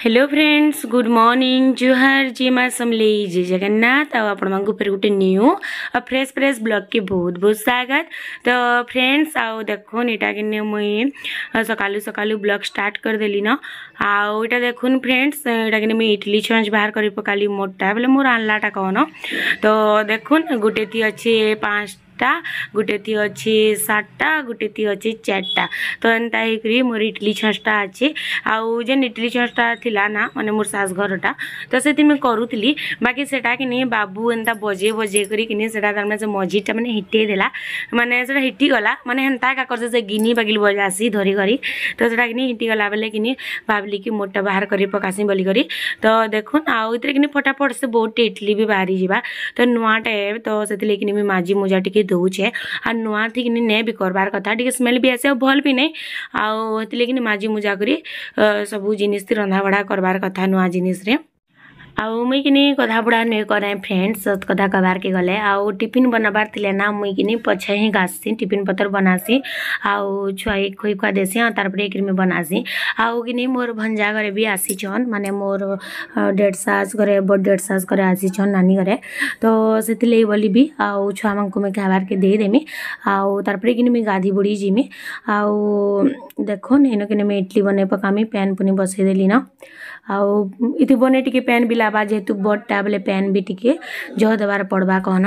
Hello friends, good morning, जुहार जी माँ समले जय जगन्नाथ। आपण मांगु फिर गोटे न्यू और फ्रेश फ्रेश ब्लॉग के बहुत बहुत स्वागत। तो फ्रेंड्स आओ देखो इटा कि मुई सकालू सकालू ब्लॉग स्टार्ट कर देली न। आउ इटा देखुन फ्रेंड्स, इटा कि मुई इडली छंच बाहर कर पकाली मोटा बोले मोर आनलाटा कौन। तो देखुन गोटे थी अच्छे 5टा, गोटे थी अच्छे 7टा, गोटे थी अच्छे 4टा। तो एंता ही मोर इडली छंचटा अच्छे। आउ जेन इडली छंचटा थिला ना माने मोर सास घरटा, तो से मैं करूली बाकी सेटा कि बाबू एंता बजे बजे करी सेटा तार से मझीटा माने हिटे देला, माने सेटा हिटी गला माने हेंता का कर से गिनी बागिल बजासी धरी करी। तो सेटा कि हिटी गला बेले कि भावली कि मोटा बाहर करी पकासी बोली करी। तो देखुन आउ इतरे कि फटाफट से बहुत इडली भी बाहरी जावा। तो नुआ टाइप तो से कि माजी मुजा टिके दौचे आ नुआ थी कि ने भी करबार कथा टिके स्मेल भी आसे भल भी नहीं। आउ हेतले कि माजी मुजा करी सबू जिनिस रंधा बढ़ा करबार कथा नुआ जिनिस रे। आउ मुई कि कथा बुढ़ा नुए करे फ्रेंड्स, सत कथा कबार के गले। आउ टिफिन बनाबार थिले ना मुई कि पछे ही घासी टिफिन पतर बनासी। आउ छुआई खुई खुआ देसी तारपरे एक में बनासी। आउ कि मोर भंजा घरे भी आसी छन, माने मोर डेढ़ सास घरे बड़ डेढ़ सास घरे आसी छन नानी घरे। तो से बोली भी आउ छुआ मानक मैं खाबार के दे देमी। आउ तारपरे कि मैं गाधी बुड़ी जिमी। आउ देखो इन कि मैं इडली बने पकामी पैन पुनी बसई देली न। आउ इति बने टिके पैन भी लाबा जेहेतु बड़टा बोले पैन भी टिके जह देवार पड़बा कहन।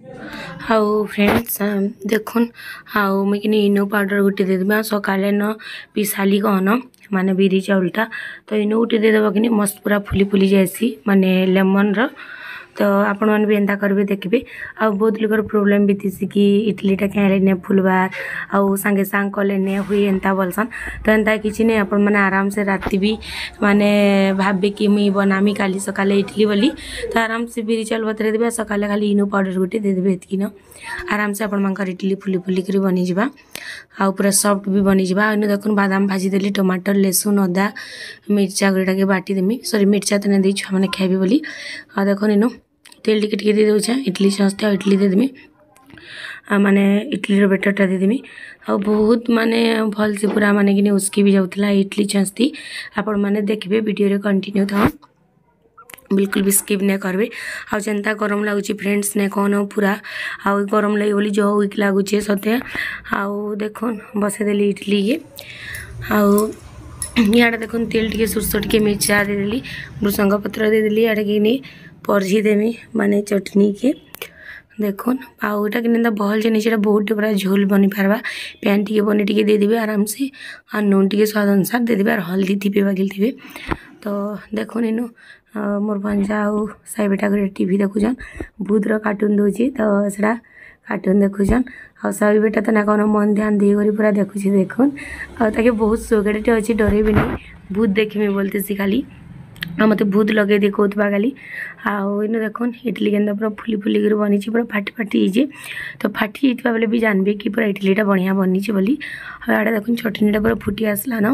आउ फ्रेंड्स देखुन आउ मुई कि इनो पाउडर गोटे दे देबा सकाले न पिसाली कहन माने बिरी चाउलटा। तो इनो गोटे दे देबा कि मस्त पूरा फुली फुली जाएसी माने लेमन रो। तो आपण मन भी एंता करबे देखबे। आ बहुत लोकर प्रॉब्लम भी थी कि इडलीटा क्या ने फुलबार आउ संगे सांग कले ने हुई एंता बोलसन। तो एंता किसी ने आपण माने आराम से राति भी माने भाबे कि मुई बनामी काली सकाले इडली बोली। तो आराम से बिरी चाउल बतरे देबे सकाले खाली इनो पाउडर गोटे दे देबे एतकी न आराम से आपण मानकर इडली फुली फुली करी बनी जिबा। आउ पूरा सॉफ्ट भी बनी जिबा। इनो देखुन बादाम भाजी देली, टमाटर लहसुन अदा मिर्चा गुड़ा के बाटी देमी, सॉरी मिर्चा तो नहीं दी छुआ मैंने खाइबे बोली। आ देखो इनो तेल टिके टिके दे दे इडली सस्ते इडली दे देमी माने इडली बेटरटा दे देमी। आ बहुत माने भल से पूरा माने कि उसकी भी जाऊला इडली छंचती। आपण माने देखबे वीडियो रे कंटिन्यू था, बिल्कुल भी स्किप नहीं करबे। आ जेंता गरम लगुच फ्रेंड्स ने कौन पूरा आउ गरम लगे बोली जो वीक लगुच सते। आउ देखुन बसे देली इडली ये। आउ इड़ा देखुन तेल टिके सुरसो टिके मिर्चा दे देली, भृसंग पत्र दे देली, इड़ा कि परझी देमी माने चटनी के। देखुन आउ इटा कि बहल जिनिस बहुत पूरा झोल बनी पारबा। पैन टिके बनी टिके दे देबे आराम से आ नून टिके स्वाद अनुसार दे देबे और हल्दी थिपे बागिल थिबे। तो देखुन इनु मोर भंजा आउ साई बेटा घरे टीवी देखुछन भूतर कार्टून दौची। तो सेटा कार्टून देखुछन आ साई बेटा तो ना कौन मन ध्यान दे करी पूरा देखुछे। देखुन आ ताके बहुत सोगेटे अच्छी डरे भी नहीं भूत देखिमी बोलते सी खाली आ मत भूत लगे देखा खाली। आउ इन देखुन इडली के पूरा फुली फुली कर बनी पूरा फाटी फाटी जाइए। तो फाटी जाता बेले भी जानबे कि पूरा इडलीटा बढ़िया बनी बोली। आड़े देखुन चटनीटा पूरा फुटी आसला न।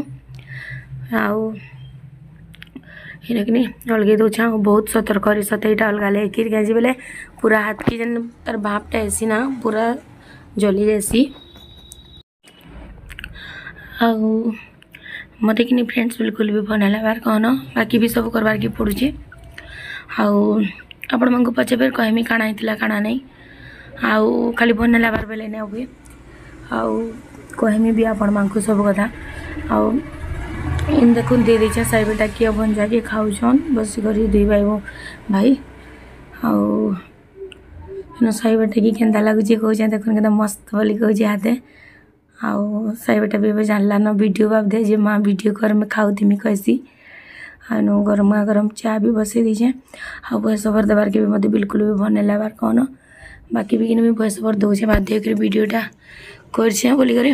आउ इन कि अलगे दौछा बहुत सतर्क सतईटा अलगा लेकिन क्या बोले पूरा हाथ की जेन तार भापटा ऐसी ना पूरा जली जासी। आउ मत कि फ्रेंड्स बिल्कुल भी बना लबार कहन बाकी भी सब करवार के पड़ुचे। आउ आपण मानक पचे बेर कहमी काଣା हितला काଣା नहीं। आउ खाली बना लबार बेले नहीं हुए। आउ कहमी भी आपण मानक सब कथा। आउ इन देखुन दे दीछे साई बेटा किए भंजा के खाऊन बस कर दुई भाई। आउ इन साई बेटा की केंता लगुच कहे देखुन के मस्त बोली कहे हाथे। आउ साई बेटा भी जानला न वीडियो बाप दे जे माँ वीडियो कर में खाऊ थी कैसी। आनु गरमा गरम चाय भी बसई दीछे। आ भैंस भर देवार के भी मत बिल्कुल भी भन लबार कहन बाकी भी कि भैंस भर दौचे बाध्य कर वीडियोटा कर बोली करे।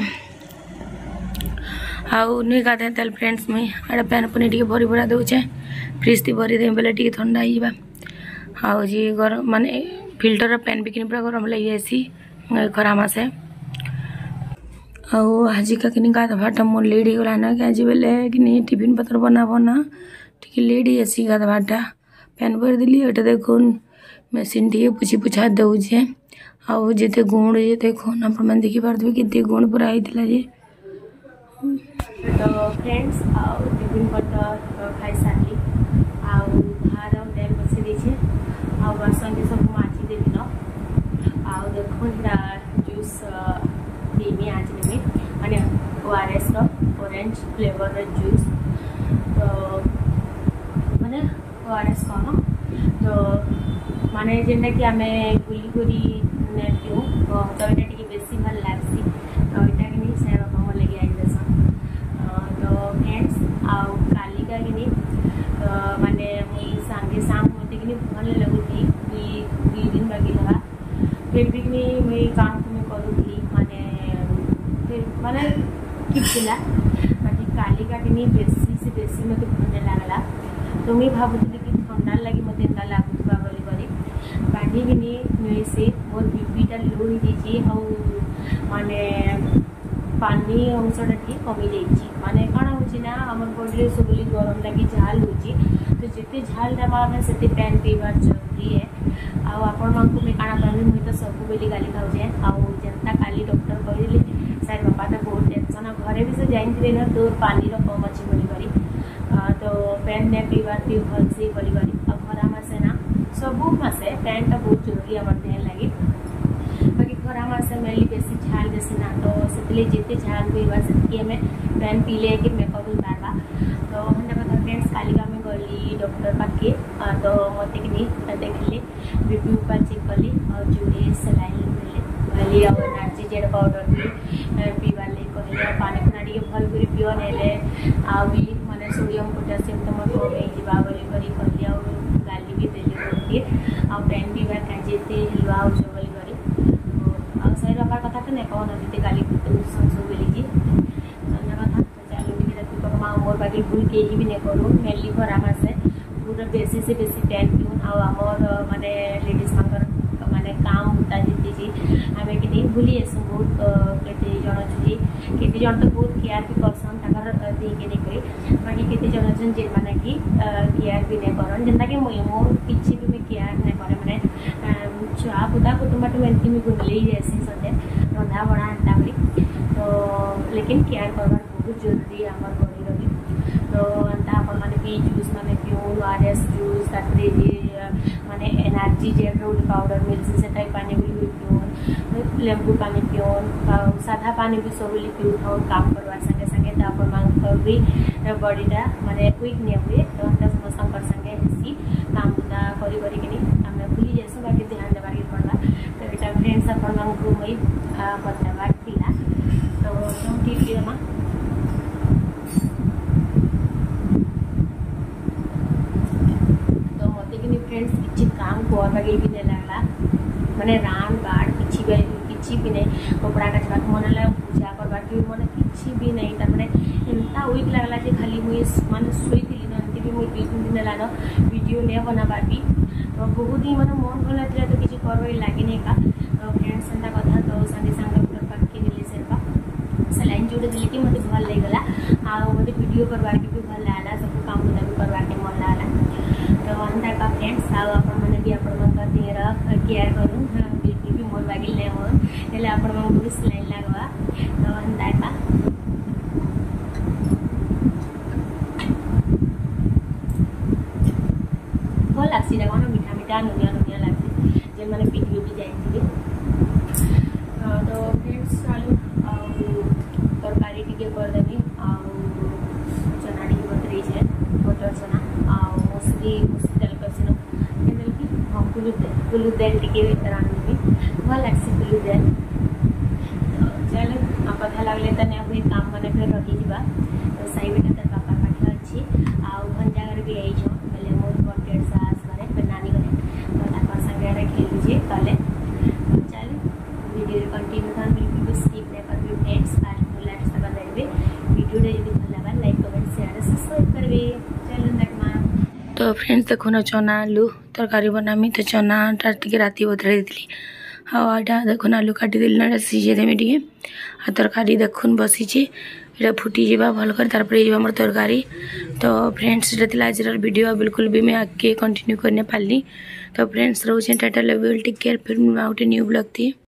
आउ नुई गाधे तेल फ्रेंड्स मुई आड़े पैन पुनी टिके भरी भरा दौचे फ्रिज थी भरी दे बेले टिके ठंडा होगा। आउ जी गरम माने फिल्टर पैन भी कि पूरा गरम लगी जासी खरा मासे। आउ आज का कि गाधवाटा मोर लेट हो गला ना कि बेले कि टिफिन पत्र बना बना टी लेट जासी गाधवाटा पैन भर दिली। ये देखुन मेसीन टी पुछी पुछा दौचे। आउ जिते गुण ये देखुन आप देखी पारे कि गुण पूरा होता जे। तो फ्रेंड्स टिफिन पत्र खाई सारी आ बासन के सब माची देली न आ देखो जूस पीमी आज नेबी माने ओआरएस रो ऑरेंज फ्लेवर रो जूस तो माने ओआरएस कौन तो माने जेंटा कि आमे गुली गुली ने पियो तो एटा टिके बेसी भल लागसी तो एटा कि नहीं से बाबा मोर लगी आज देसन तो फ्रेंड्स आ काली का कि माने मुई सांगे शाम होते कि भल लगुती दुई दिन बाकी लगा फिर भी मुई काम को मैं करूली माने फिर माने ठीक थिला बाकी काली का कि बेसी से बेसी मते भल लागला तो मुई भाबुती कि ठंडा लगी मते एंदा लागुतबा बोली करी बाकी कि नहीं से मोर बीपीटा लो ही दीची और माने पानी अंशटा ठीक कमी जाइए माने कण होना आम बॉडी सब गरम लगी झाल हो तो जिते झाल देवा से पैन पीवार जरूरी है आपण मानक मैं काଣା कहली मुई तो सब बेली गाली खाऊे आंता काली डॉक्टर कहले सर बापा तो बहुत टेंशन घरे भी से जानते ना तोर पानी कम अच्छी बोली तो पैन ने पीवार पी भल से बोली खरा मासे ना सबू मासे पैनटा बहुत जरूरी आम देह लगे बाकी खरा मासे मेली बेसी झाल बेसी ना तो से जिते झाल पीवा से हमें पैन पीले कि मेकअप पार्बा तो हमें कथा फ्रेंड्स कालिका में गली डॉक्टर पाखे तो मत कि देखिले बीपी ऊपर चेक कली और जोड़े सलाइन देले और एनर्जी जेड पाउडर पीवार लगे कहले पानी खुना टे भल कर पिओ नेले आ भी माने सोडियम पोटासियम तुम कमे जा बोली कहली और गाली भी देले आ पैन पीवा काजेते हिलवा हो बोली करी सही बापार कथा तो नहीं कहो नदी गाली सब बोली कथा चलो टे मोर बाकी भूल कहीं भी नहीं करूँ मेनली खरा मासे पूरा बेसी से बेसी पैन पिऊन आमर माने लेडीज मानकर माने काम होता जीती जी आम कि भूली आसू बहुत केते जन अच्छी केते जन तो बहुत केयर भी करसन देके देखिए बाकी केते जन अच्छे जे मैंने कि केयर भी नहीं करन जेनता कि मोर किसी भी मैं केयर नहीं करे मैंने छुआ पुता कुटुंब एमती मुझे गुंदले ही जासी सदे रंधा बड़ा एंता करी तो लेकिन केयर करवार बहुत जरूरी आम बॉडी रही तो एंता अपन माने भी जूस माने पिऊन ओआरएस जूस ताकरे जे माने एनर्जी जेल रोड पाउडर मिलसी से टाइप पानी भी पिऊन लेंबू पानी पिऊन साधा पानी भी सब पिऊन काम करवार संगे संगे तो अपन मांग भी बॉडीटा माने क्विक नहीं हुए तो एंता समस्त संगे हेसी काम बुदा करी करी कि आम भूली जासु बाकी ध्यान देवार के पड़ला तो यहाँ फ्रेंड्स अपन मांग मुई बतावार थिला तो ठीक है माँ फ्रेंड्स किसी काम कर भी नहीं लगला मैंने रान बाढ़ किसी भी नहीं कपड़ा काचवा मन लगा पूजा करवा मन किसी भी नहीं तरमाने एंता वीक लगला खाली मुझे माने शुई थी एमती भी मुझे 2-3 दिन लान वीडियो नहीं बना पार्बी तो बहुत ही मतलब मन भल था तो किसी कर लगे नहीं का तो फ्रेंड्स एंता कथा तो संगे संगे डॉक्टर पाखे देले सेरपा सलाइन जोड़े दिले कि मत भल लगला आ मत वीडियो करवा के भी भल लागला सब काम बुदा भी करवा के मन लागला तो अंता का फ्रेंड्स आपण मैंने भी आपण केयर करूँ बिल्कुल भी मोर बागिल नहीं हो आपण मन सलाइन लगवा तो अंता का भल लगसी कौन मीठा मीठा नुनिया नुनिया लगसी जे मैंने वीडियो भी जाइए तो फ्रेंड्स चलो तरकारी टी करदेवी चना टी बतरे है बटर चना मसरी तेल कैसे हाँ कुलू तेल टी रांधि भल लग्सी कुलू तेल तो चलो कथा लगले तो नहीं हुए काम मैंने फिर रही तो सही बेटा तर बापा पाखे अच्छी भन जगार भी आई बोले मोर बर्थडे सास घरे फिर नानी घरे तो संगे खेलुचे कले तो चलो वीडियो कंटिन्यू था बिल्कुल भी स्किप नहीं करेंगे फ्रेंड्स फास्ट लास्ट तक देखिए वीडियो जो भल लगा लाइक कमेंट शेयर सब्सक्राइब करेंगे चलो देखमा तो फ्रेंड्स देखो ना चना आलू तरकारी बनामी तो चना टे राति बतरे दी आटा देखो ना आलू काटिदेली ना सीझे देमी टे आ तरकारी देखुन बसीचे ये फुटी जावा भल कर मोर तरकारी तो फ्रेंड्स आज वीडियो बिल्कुल भी मैं आगे कंटिन्यू करने पाली तो फ्रेंड्स रोचे tata love you take care फिर गोटे न्यू ब्लॉग थी।